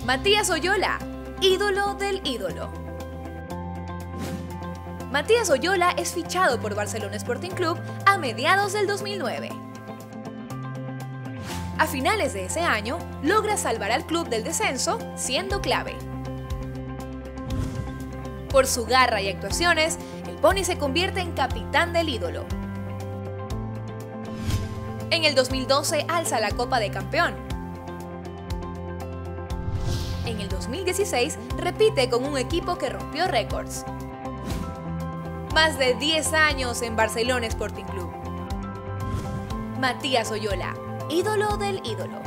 Matías Oyola, ídolo del ídolo. Matías Oyola es fichado por Barcelona Sporting Club a mediados del 2009. A finales de ese año, logra salvar al club del descenso, siendo clave. Por su garra y actuaciones, el Pony se convierte en capitán del ídolo. En el 2012 alza la Copa de Campeón. En el 2016 repite con un equipo que rompió récords. Más de 10 años en Barcelona Sporting Club. Matías Oyola, ídolo del ídolo.